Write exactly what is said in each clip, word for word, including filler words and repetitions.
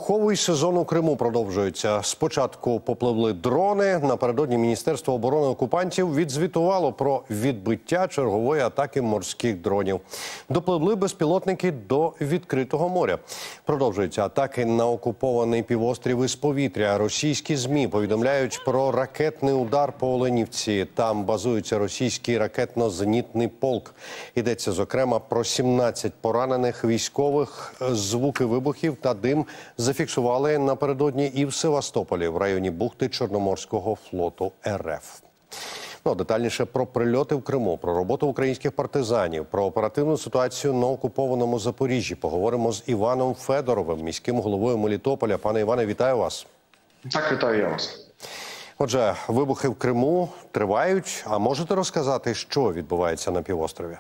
Вибуховий сезон у Криму продовжується. Спочатку попливли дрони. Напередодні Міністерство оборони окупантів відзвітувало про відбиття чергової атаки морських дронів. Допливли безпілотники до відкритого моря. Продовжуються атаки на окупований півострів із повітря. Російські ЗМІ повідомляють про ракетний удар по Оленівці. Там базується російський ракетно-зенітний полк. Йдеться, зокрема, про сімнадцять поранених військових. Звуки вибухів та дим зафіксували напередодні і в Севастополі, в районі бухти Чорноморського флоту РФ. Ну, детальніше про прильоти в Криму, про роботу українських партизанів, про оперативну ситуацію на окупованому Запоріжжі. Поговоримо з Іваном Федоровим, міським головою Мелітополя. Пане Іване, вітаю вас. Так, вітаю я вас. Отже, вибухи в Криму тривають. А можете розказати, що відбувається на півострові?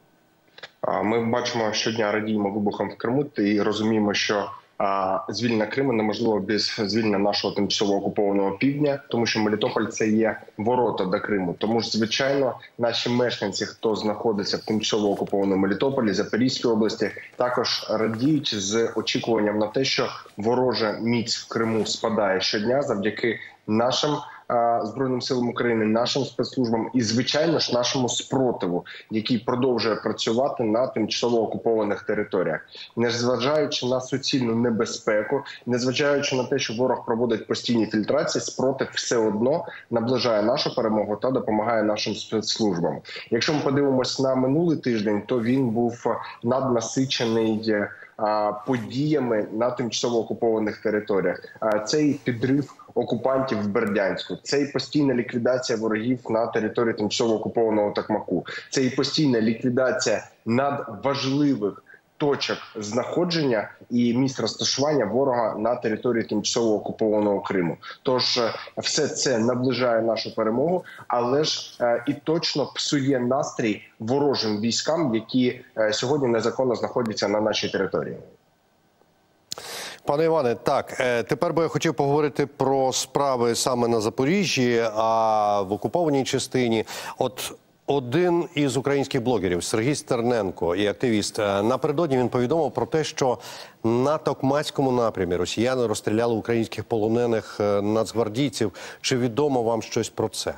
Ми бачимо, щодня радіємо вибухам в Криму і розуміємо, що звільнення Криму неможливо без звільнення нашого тимчасово окупованого півдня, тому що Мелітополь – це є ворота до Криму. Тому ж, звичайно, наші мешканці, хто знаходиться в тимчасово окупованому Мелітополі, Запорізькій області, також радіють з очікуванням на те, що ворожа міць в Криму спадає щодня завдяки нашим Збройним силам України, нашим спецслужбам і, звичайно ж, нашому спротиву, який продовжує працювати на тимчасово окупованих територіях. Незважаючи на суцільну небезпеку, незважаючи на те, що ворог проводить постійні фільтрації, спротив все одно наближає нашу перемогу та допомагає нашим спецслужбам. Якщо ми подивимося на минулий тиждень, то він був наднасичений подіями на тимчасово окупованих територіях. Цей підрив окупантів в Бердянську, це і постійна ліквідація ворогів на території тимчасово окупованого Токмаку, це і постійна ліквідація надважливих точок знаходження і місць розташування ворога на території тимчасово окупованого Криму. Тож все це наближає нашу перемогу, але ж е, і точно псує настрій ворожим військам, які е, сьогодні незаконно знаходяться на нашій території. Пане Іване, так, тепер би я хотів поговорити про справи саме на Запоріжжі, а в окупованій частині. От один із українських блогерів, Сергій Стерненко, і активіст, напередодні він повідомив про те, що на Токмацькому напрямі росіяни розстріляли українських полонених нацгвардійців. Чи відомо вам щось про це?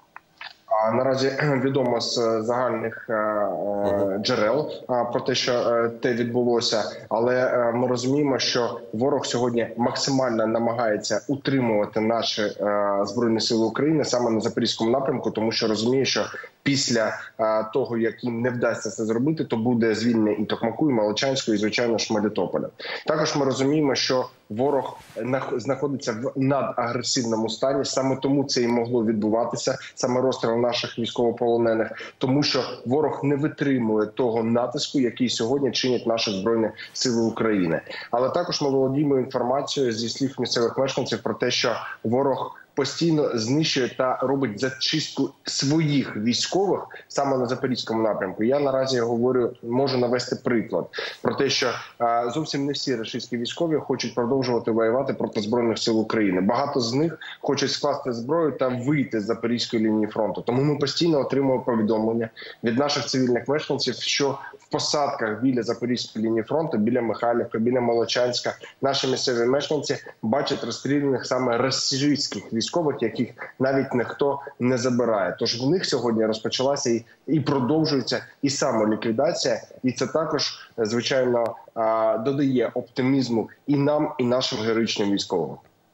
Наразі відомо з загальних джерел про те, що те відбулося, але ми розуміємо, що ворог сьогодні максимально намагається утримувати наші Збройні Сили України саме на Запорізькому напрямку, тому що розуміє, що після того, як їм не вдасться це зробити, то буде звільнення і Токмаку, і Молочанського, і, звичайно ж, Мелітополя. Також ми розуміємо, що ворог знаходиться в надагресивному стані, саме тому це і могло відбуватися, саме розстріл наших військовополонених, тому що ворог не витримує того натиску, який сьогодні чинять наші Збройні Сили України. Але також ми володіємо інформацією зі слів місцевих мешканців про те, що ворог постійно знищує та робить зачистку своїх військових саме на Запорізькому напрямку. Я наразі говорю, можу навести приклад про те, що а, зовсім не всі російські військові хочуть продовжувати воювати проти Збройних сил України. Багато з них хочуть скласти зброю та вийти з Запорізької лінії фронту. Тому ми постійно отримуємо повідомлення від наших цивільних мешканців, що в посадках біля Запорізької лінії фронту, біля Михайлівки, біля Молочанська, наші місцеві мешканці бачать розстріляних саме російських військових, яких навіть ніхто не забирає. Тож в них сьогодні розпочалася і, і продовжується і самоліквідація, і це також, звичайно, додає оптимізму і нам, і нашим героїчним військовим.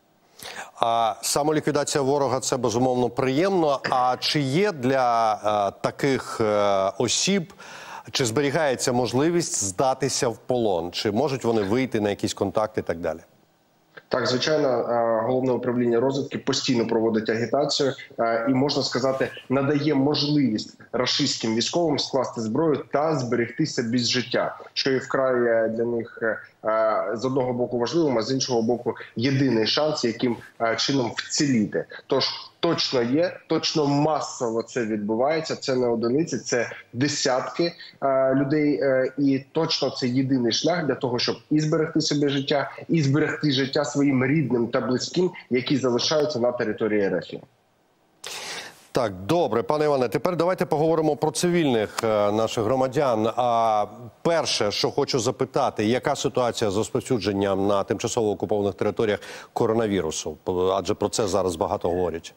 А самоліквідація ворога – це, безумовно, приємно. А чи є для а, таких а, осіб, чи зберігається можливість здатися в полон? Чи можуть вони вийти на якісь контакти і так далі? Так, звичайно, Головне управління розвідки постійно проводить агітацію і, можна сказати, надає можливість рашистським військовим скласти зброю та зберегти собі життя, що і вкрай для них з одного боку важливим, а з іншого боку єдиний шанс, яким чином вціліти. Тож точно є, точно масово це відбувається, це не одиниці, це десятки людей, і точно це єдиний шлях для того, щоб і зберегти собі життя, і зберегти життя своїм рідним та близьким, які залишаються на території РФ. Так, добре, пане Іване, тепер давайте поговоримо про цивільних е, наших громадян. А перше, що хочу запитати, яка ситуація з розповсюдженням на тимчасово окупованих територіях коронавірусу? Адже про це зараз багато говорять.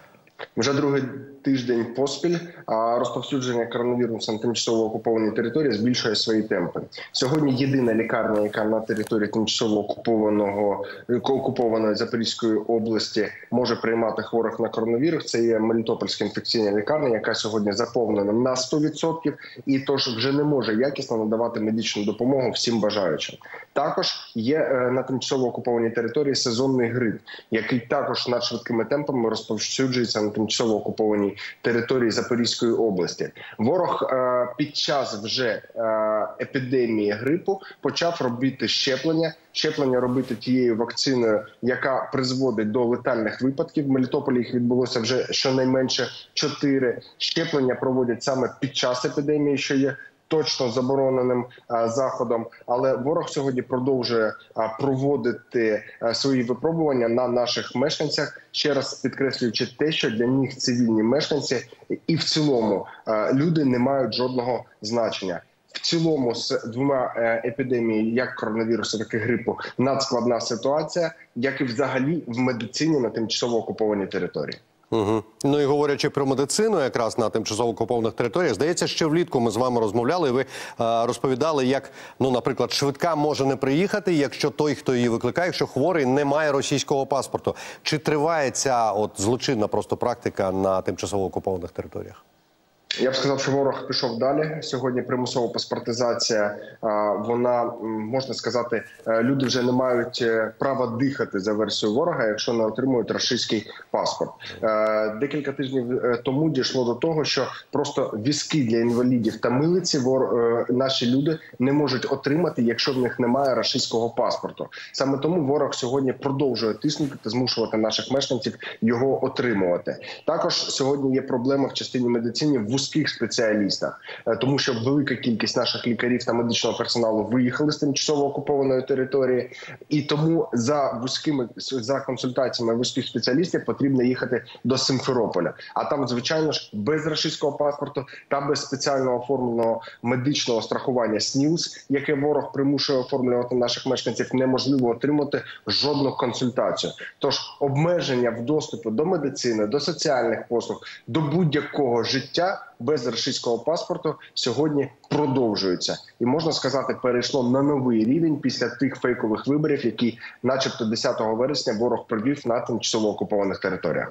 Вже другий тиждень поспіль розповсюдження коронавірусу на тимчасово окупованій території збільшує свої темпи. Сьогодні єдина лікарня, яка на території тимчасово окупованого окупованої Запорізької області може приймати хворих на коронавірус, це є Мелітопольська інфекційна лікарня, яка сьогодні заповнена на сто відсотків і тож вже не може якісно надавати медичну допомогу всім бажаючим. Також є на тимчасово окупованій території сезонний грип, який також надшвидкими темпами розповсюджується на тимчасово окупованій території Запорізької області. Ворог е, під час вже е, епідемії грипу почав робити щеплення. Щеплення робити тією вакциною, яка призводить до летальних випадків. В Мелітополі їх відбулося вже щонайменше чотири. Щеплення проводять саме під час епідемії, що є точно забороненим а, заходом, але ворог сьогодні продовжує а, проводити а, свої випробування на наших мешканцях, ще раз підкреслюючи те, що для них цивільні мешканці і в цілому а, люди не мають жодного значення. В цілому з двома епідеміями, як коронавірусу, так і грипу, надскладна ситуація, як і взагалі в медицині на тимчасово окупованій території. Угу. Ну і говорячи про медицину, якраз на тимчасово окупованих територіях, здається, ще влітку ми з вами розмовляли, і ви е, розповідали, як, ну, наприклад, швидка може не приїхати, якщо той, хто її викликає, якщо хворий не має російського паспорту. Чи триває ця от злочинна просто практика на тимчасово окупованих територіях? Я б сказав, що ворог пішов далі. Сьогодні примусова паспортизація, вона, можна сказати, люди вже не мають права дихати за версією ворога, якщо не отримують російський паспорт. Декілька тижнів тому дійшло до того, що просто візки для інвалідів та милиці наші люди не можуть отримати, якщо в них немає російського паспорту. Саме тому ворог сьогодні продовжує тиснути та змушувати наших мешканців його отримувати. Також сьогодні є проблема в частині медицини в вузьких спеціалістах, тому що велика кількість наших лікарів та медичного персоналу виїхали з тимчасово окупованої території, і тому за вузькими за консультаціями вузьких спеціалістів потрібно їхати до Симферополя. А там, звичайно ж, без російського паспорту та без спеціально оформленого медичного страхування СНІЛС, яке ворог примушує оформлювати наших мешканців, неможливо отримати жодну консультацію. Тож обмеження в доступі до медицини, до соціальних послуг, до будь-якого життя без російського паспорту сьогодні продовжується. І, можна сказати, перейшло на новий рівень після тих фейкових виборів, які начебто десятого вересня ворог провів на тимчасово окупованих територіях.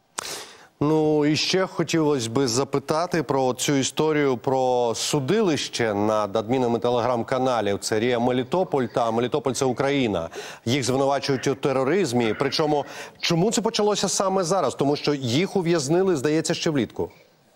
Ну, і ще хотілося б запитати про цю історію про судилище над адмінами телеграм-каналів. Це Рія Мелітополь та Мелітополь – це Україна. Їх звинувачують у тероризмі. Причому, чому це почалося саме зараз? Тому що їх ув'язнили, здається, ще влітку.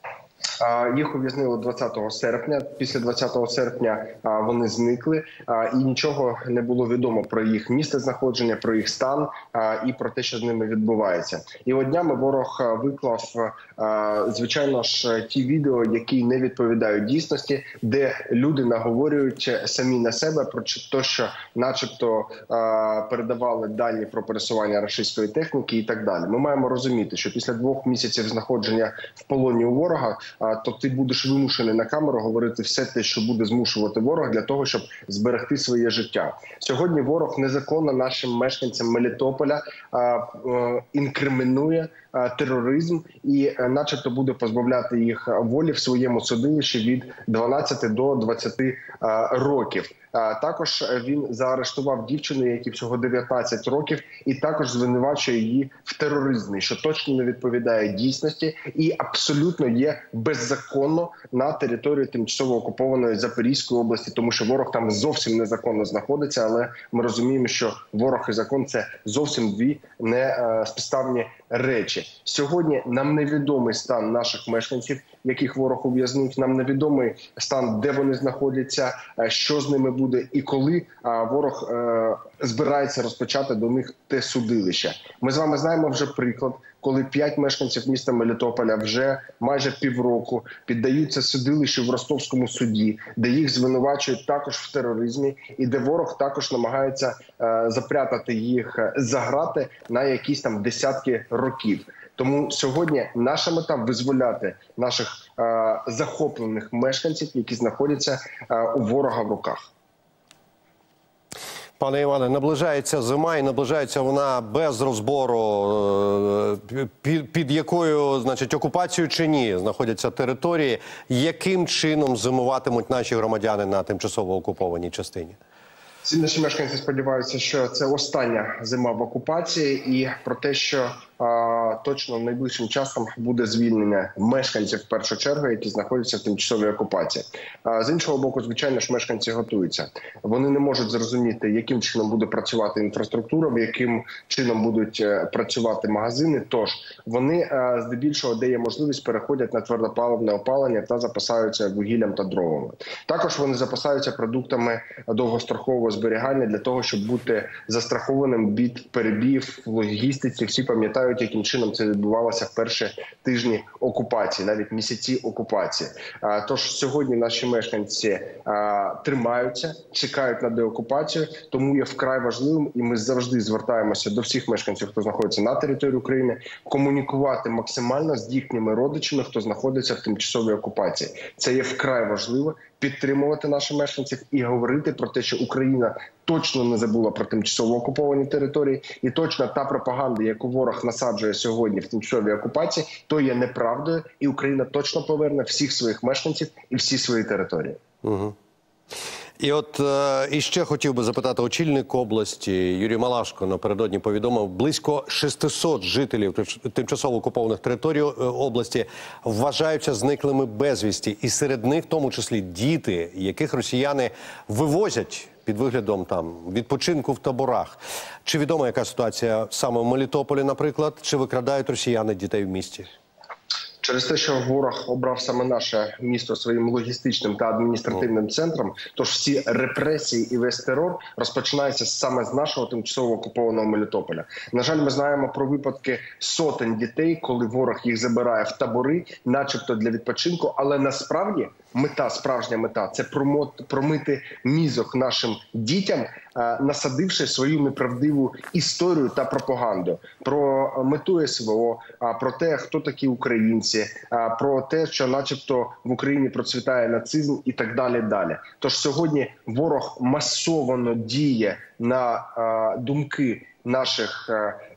Їх ув'язнили двадцятого серпня. Після двадцятого серпня вони зникли, і нічого не було відомо про їх місце знаходження, про їх стан і про те, що з ними відбувається. І от днями ворог виклав, звичайно ж, ті відео, які не відповідають дійсності, де люди наговорюють самі на себе про те, що начебто передавали дані про пересування російської техніки і так далі. Ми маємо розуміти, що після двох місяців знаходження в полоні у ворога, то ти будеш вимушений на камеру говорити все те, що буде змушувати ворог для того, щоб зберегти своє життя. Сьогодні ворог незаконно нашим мешканцям Мелітополя а, а, інкримінує а, тероризм і а, начебто буде позбавляти їх волі в своєму судилищі від дванадцяти до двадцяти а, років. Також він заарештував дівчину, якій всього дев'ятнадцять років, і також звинувачує її в тероризмі, що точно не відповідає дійсності і абсолютно є беззаконно на території тимчасово окупованої Запорізької області, тому що ворог там зовсім незаконно знаходиться, але ми розуміємо, що ворог і закон – це зовсім дві не співставні речі. Сьогодні нам невідомий стан наших мешканців, яких ворог ув'язнив, нам невідомий стан, де вони знаходяться, що з ними буде і коли ворог збирається розпочати до них те судилище. Ми з вами знаємо вже приклад, коли п'ять мешканців міста Мелітополя вже майже півроку піддаються судилищу в Ростовському суді, де їх звинувачують також в тероризмі і де ворог також намагається запрятати їх за грати на якісь там десятки років. Тому сьогодні наша мета – визволяти наших е, захоплених мешканців, які знаходяться е, у ворога в руках. Пане Іване, наближається зима, і наближається вона без розбору, під, під якою, значить, окупацією чи ні знаходяться території. Яким чином зимуватимуть наші громадяни на тимчасово окупованій частині? Всі наші мешканці сподіваються, що це остання зима в окупації, і про те, що а, точно найближчим часом буде звільнення мешканців в першу чергу, які знаходяться в тимчасовій окупації. А, з іншого боку, звичайно ж, мешканці готуються. Вони не можуть зрозуміти, яким чином буде працювати інфраструктура, яким чином будуть працювати магазини. Тож вони а, здебільшого, де є можливість, переходять на твердопаливне опалення та запасаються вугіллям та дровами. Також вони запасаються продуктами довгострокового зберігання для того, щоб бути застрахованим від перебіїв в логістиці. Всі пам'ятають, яким чином це відбувалося в перші тижні окупації, навіть місяці окупації. Тож сьогодні наші мешканці тримаються, чекають на деокупацію, тому є вкрай важливим, і ми завжди звертаємося до всіх мешканців, хто знаходиться на території України, комунікувати максимально з їхніми родичами, хто знаходиться в тимчасовій окупації. Це є вкрай важливо. Підтримувати наших мешканців і говорити про те, що Україна точно не забула про тимчасово окуповані території, і точно та пропаганда, яку ворог насаджує сьогодні в тимчасовій окупації, то є неправдою, і Україна точно поверне всіх своїх мешканців і всі свої території. Угу. І от е, іще хотів би запитати, очільник області Юрій Малашко напередодні повідомив, близько шестисот жителів тимчасово окупованих територій області вважаються зниклими безвісті. І серед них, в тому числі, діти, яких росіяни вивозять під виглядом там відпочинку в таборах. Чи відома яка ситуація саме в Мелітополі, наприклад, чи викрадають росіяни дітей в місті? Через те, що ворог обрав саме наше місто своїм логістичним та адміністративним центром, тож всі репресії і весь терор розпочинаються саме з нашого тимчасово окупованого Мелітополя. На жаль, ми знаємо про випадки сотень дітей, коли ворог їх забирає в табори, начебто для відпочинку, але насправді мета, справжня мета – це промити мізок нашим дітям, насадивши свою неправдиву історію та пропаганду про мету ес ве о, про те, хто такі українці, про те, що начебто в Україні процвітає нацизм і так далі. далі. Тож сьогодні ворог масово діє на думки наших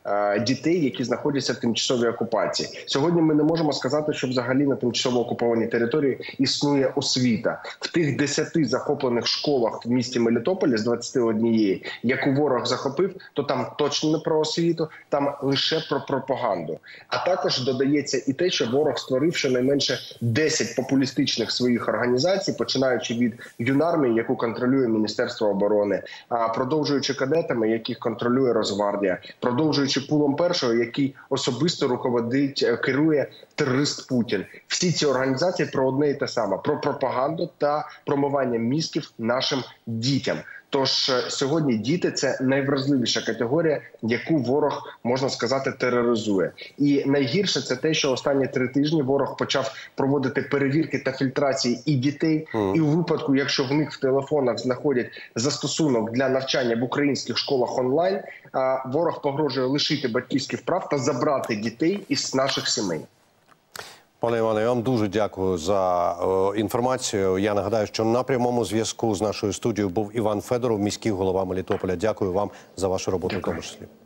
дітей, які знаходяться в тимчасовій окупації. Сьогодні ми не можемо сказати, що взагалі на тимчасово окупованій території існує освіта. В тих десяти захоплених школах в місті Мелітополі з двадцяти однієї, яку ворог захопив, то там точно не про освіту, там лише про пропаганду. А також додається і те, що ворог створив щонайменше десять популістичних своїх організацій, починаючи від Юнармії, яку контролює Міністерство оборони, а продовжуючи кадетами, яких контролює Росгвардія, продовжуючи пулом першого, який особисто руководить, керує терорист Путін. Всі ці організації про одне і те саме – про пропаганду та промивання мізків нашим дітям. Тож сьогодні діти – це найвразливіша категорія, яку ворог, можна сказати, тероризує. І найгірше – це те, що останні три тижні ворог почав проводити перевірки та фільтрації і дітей, mm. і у випадку, якщо в них в телефонах знаходять застосунок для навчання в українських школах онлайн, ворог погрожує лишити батьківських прав та забрати дітей із наших сімей. Пане Іване, я вам дуже дякую за е, інформацію. Я нагадаю, що на прямому зв'язку з нашою студією був Іван Федоров, міський голова Мелітополя. Дякую вам за вашу роботу в тому числі.